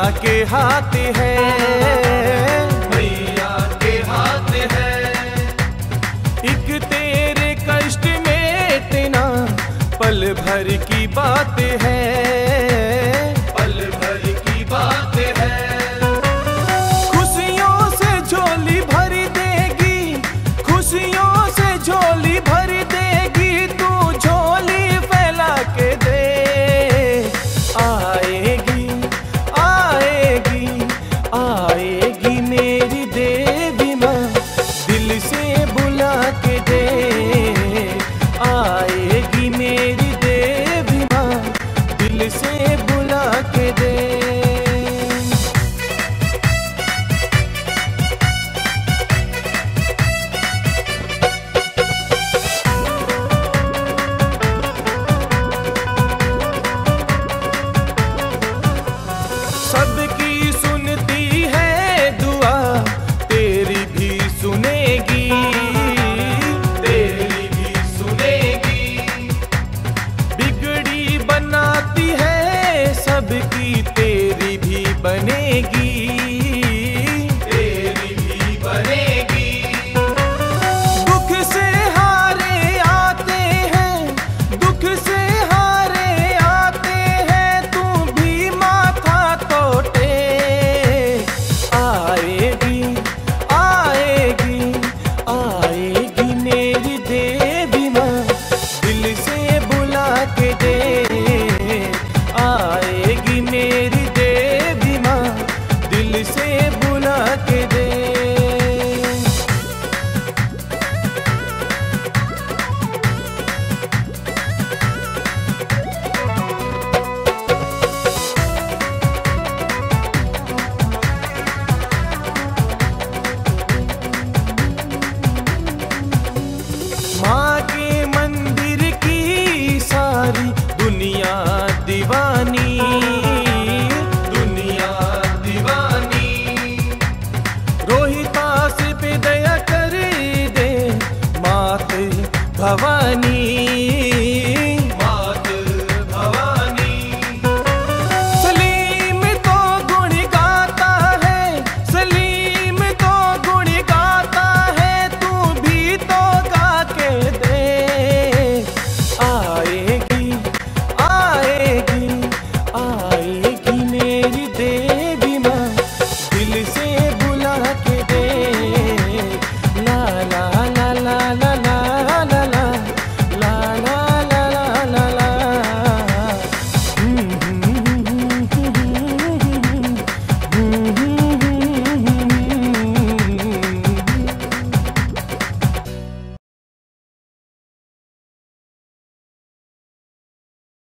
के हाथ है, मैया के हाथ है। एक तेरे कष्ट में इतना पल भर की बात है, पल भर की बात है। खुशियों से झोली भर देगी, खुशियों से झोली भर देगी, तू झोली फैला के दे। आएगी आएगी आएगी मेरी देवी माँ, दिल से बुला के दे। आएगी मेरी देवी माँ, दिल से बुला के दे। सबकी सुनती है दुआ, तेरी भी सुनेगी, तेरी भी सुनेगी। बिगड़ी बनाती है सबकी, तेरी भी बनेगी, तेरी भी बनेगी। दुख से हारे आते हैं, दुख से हारे आते हैं, तू भी माथा तोटे। आएगी आएगी आएगी मेरी देवी माँ, दिल से बुला के दे। आएगी मेरी देवी माँ, दिल से बुला के दे। माँ के मंदिर की सारी दुनिया दीवानी,